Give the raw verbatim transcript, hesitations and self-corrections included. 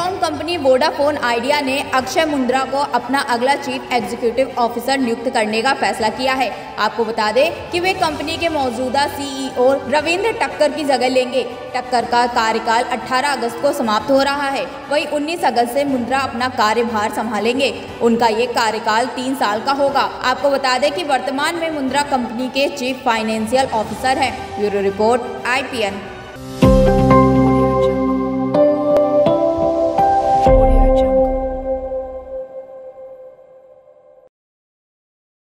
Telecom company Vodafone idea ने अक्षय मुंद्रा को अपना अगला चीफ एग्जीक्यूटिव ऑफिसर नियुक्त करने का फैसला किया है। आपको बता दें कि वे कंपनी के मौजूदा सीईओ रविंद्र टक्कर की जगह लेंगे। टक्कर का कार्यकाल अठारह अगस्त को समाप्त हो रहा है। वहीं उन्नीस अगस्त से मुंद्रा अपना कार्यभार संभालेंगे। उनका ये कार्यकाल तीन साल का होगा। आपको बता दें कि वर्तमान में मुंद्रा कंपनी के चीफ फाइनेंशियल ऑफिसर हैं। Bureau report I P N.